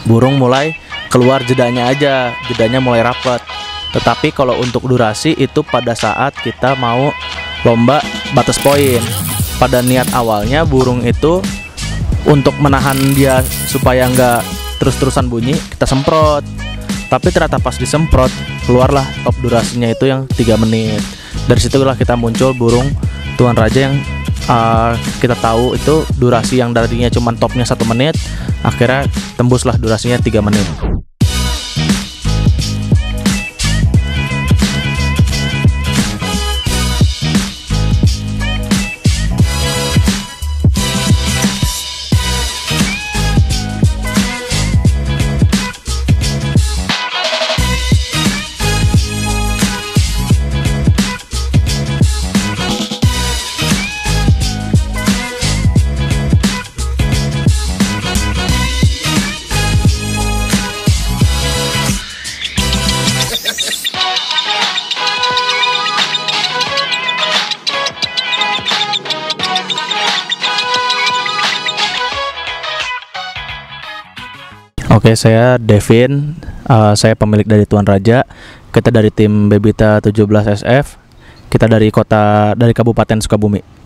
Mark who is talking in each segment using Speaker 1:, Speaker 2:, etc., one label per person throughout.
Speaker 1: burung mulai keluar jedanya aja, jedanya mulai rapet. Tetapi kalau untuk durasi itu pada saat kita mau lomba batas poin. Pada niat awalnya burung itu untuk menahan dia supaya nggak terus-terusan bunyi, kita semprot. Tapi ternyata pas disemprot keluarlah top durasinya itu yang 3 menit. Dari situlah kita muncul burung Tuan Raja yang kita tahu itu durasi yang tadinya cuma topnya 1 menit, akhirnya tembuslah durasinya 3 menit. Oke, saya Devin, saya pemilik dari Tuan Raja. Kita dari tim Bebita 17 SF. Kita dari Kabupaten Sukabumi.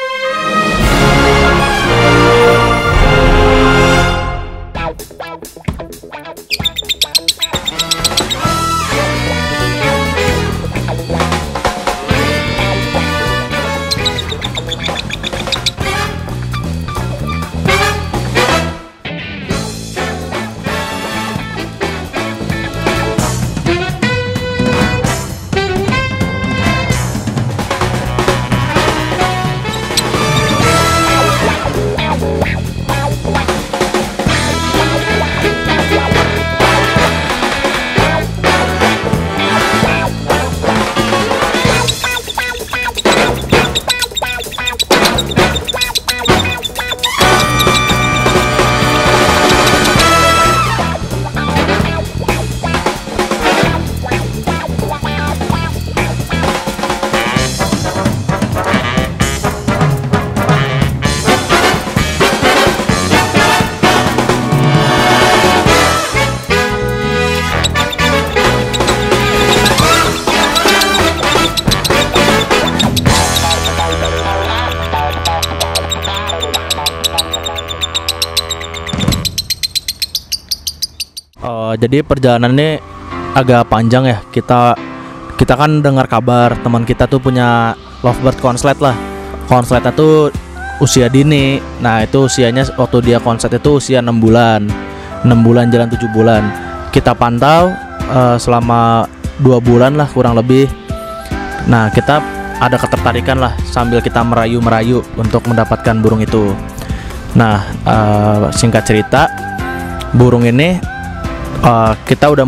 Speaker 1: Jadi perjalanan ini agak panjang ya. Kita kan dengar kabar teman kita tuh punya lovebird konslet lah. Konsletnya tuh usia dini. Nah itu usianya waktu dia konslet itu usia 6 bulan 6 bulan jalan 7 bulan. Kita pantau selama 2 bulan lah kurang lebih. Nah kita ada ketertarikan lah sambil kita merayu-merayu untuk mendapatkan burung itu. Nah singkat cerita, burung ini kita udah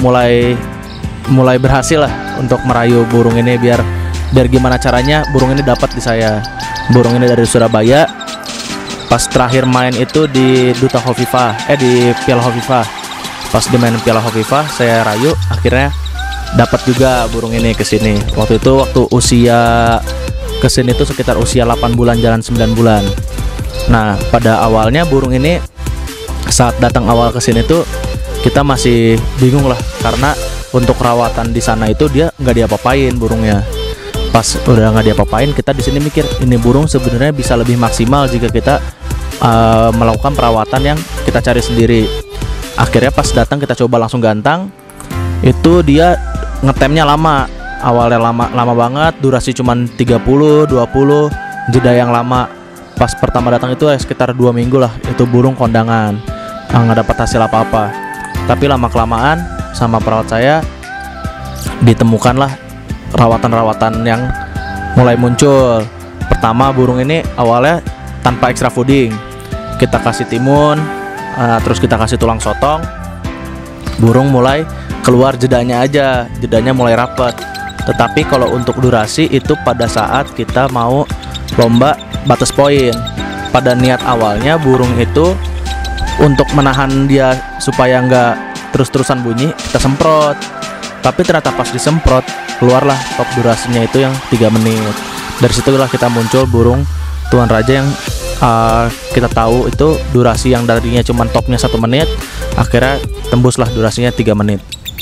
Speaker 1: mulai berhasil lah untuk merayu burung ini biar gimana caranya burung ini dapat di saya. Burung ini dari Surabaya. Pas terakhir main itu di Duta Hovifah, di Piala Hovifah. Pas di main Piala Hovifah saya rayu, akhirnya dapat juga burung ini ke sini. Waktu usia kesini itu sekitar usia 8 bulan jalan 9 bulan. Nah pada awalnya burung ini saat datang awal ke sini tuh kita masih bingung lah, karena untuk rawatan di sana itu dia nggak diapa-apain burungnya. Pas udah nggak diapa-apain, kita di sini mikir ini burung sebenarnya bisa lebih maksimal jika kita melakukan perawatan yang kita cari sendiri. Akhirnya pas datang kita coba langsung gantang, itu dia ngetemnya lama. Awalnya lama banget, durasi cuman 30-20, jeda yang lama. Pas pertama datang itu sekitar 2 minggu lah, itu burung kondangan, nggak dapat hasil apa-apa. Tapi lama-kelamaan sama perawat saya ditemukanlah rawatan-rawatan yang mulai muncul. Pertama burung ini awalnya tanpa extra fooding, kita kasih timun, terus kita kasih tulang sotong. Burung mulai keluar jedanya aja, jedanya mulai rapet. Tetapi kalau untuk durasi itu pada saat kita mau lomba batas poin. Pada niat awalnya burung itu untuk menahan dia supaya nggak terus-terusan bunyi, kita semprot. Tapi ternyata pas disemprot keluarlah top durasinya itu yang 3 menit. Dari situlah kita muncul burung Tuan Raja yang kita tahu itu durasi yang darinya cuma topnya 1 menit, akhirnya tembuslah durasinya 3 menit.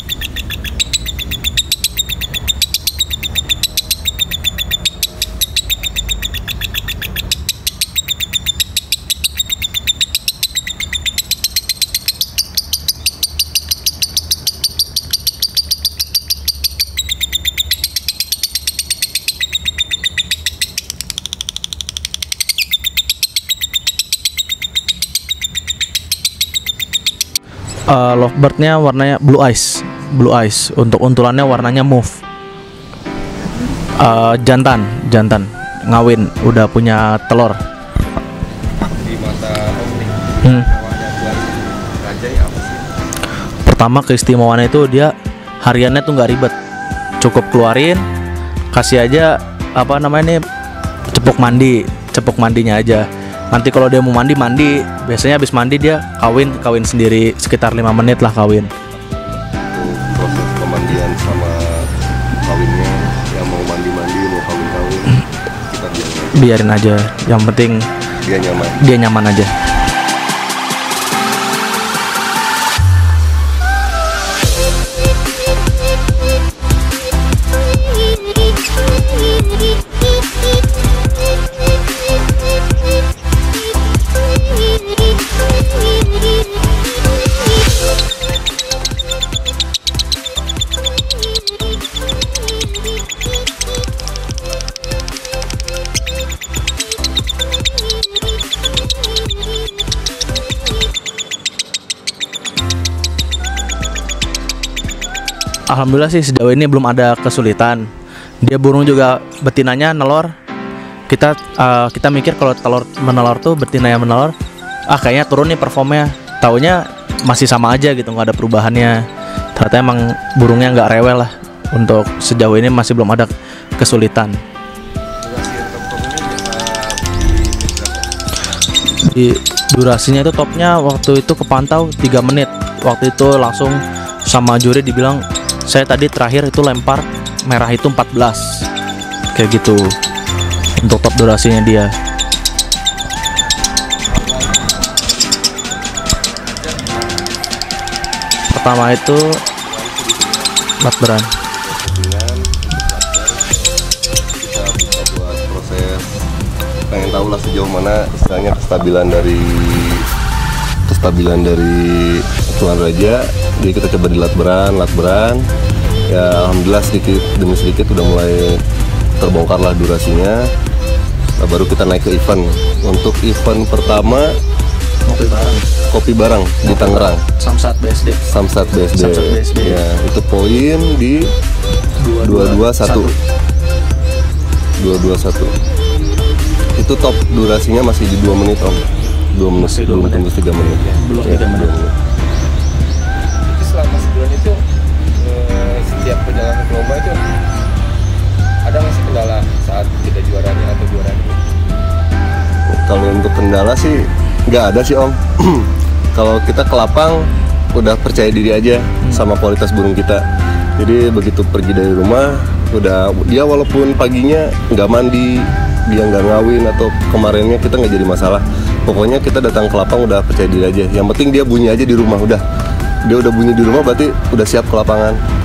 Speaker 1: Lovebird-nya warnanya blue eyes. Untuk untulannya warnanya mauve. Jantan ngawin, udah punya telur.
Speaker 2: Di mata Om nih, istimewanya buat Rajai apa sih?
Speaker 1: Pertama, keistimewaannya itu dia hariannya tuh nggak ribet, cukup keluarin, kasih aja apa namanya nih, cepuk mandinya aja. Nanti kalau dia mau mandi, biasanya habis mandi dia kawin sendiri, sekitar 5 menit lah kawin.
Speaker 2: Untuk proses pemandian sama kawinnya, yang mau mandi mau kawin kita
Speaker 1: Biarin aja, yang penting dia nyaman aja. Alhamdulillah sih sejauh ini belum ada kesulitan. Dia burung juga betinanya nelor. Kita mikir kalau telur menelor tuh betinanya menelor, kayaknya turun nih performnya. Taunya masih sama aja gitu, nggak ada perubahannya. Ternyata emang burungnya nggak rewel lah. Untuk sejauh ini masih belum ada kesulitan. Di durasinya itu topnya waktu itu kepantau 3 menit. Waktu itu langsung sama juri dibilang, saya tadi terakhir itu lempar merah itu 14, kayak gitu untuk top durasinya dia. Pertama itu latberan.
Speaker 2: Kita buka buat proses, pengen tahu lah sejauh mana istilahnya kestabilan dari Tuan Raja. Jadi kita coba di latberan ya, alhamdulillah sedikit demi sedikit udah mulai terbongkar lah durasinya. Nah, baru kita naik ke event. Untuk event pertama kopi barang di Tangerang, Samsat BSD. Ya, itu poin di 221. Itu top durasinya masih di 2 menit Om. 2 menit, belum tembus 3 menit.
Speaker 1: Belum 3 menit.
Speaker 2: Jadi selama sebulan itu setiap perjalanan ke lomba itu ada nggak sih kendala saat kita juaranya atau juaranya?
Speaker 3: Kalau untuk kendala sih nggak ada sih Om. Kalau kita ke lapang udah percaya diri aja sama kualitas burung kita. Jadi begitu pergi dari rumah, udah dia walaupun paginya nggak mandi, dia nggak ngawin atau kemarinnya, kita nggak jadi masalah. Pokoknya kita datang ke lapang udah percaya diri aja. Yang penting dia bunyi aja di rumah, udah. Dia udah bunyi di rumah berarti udah siap ke lapangan.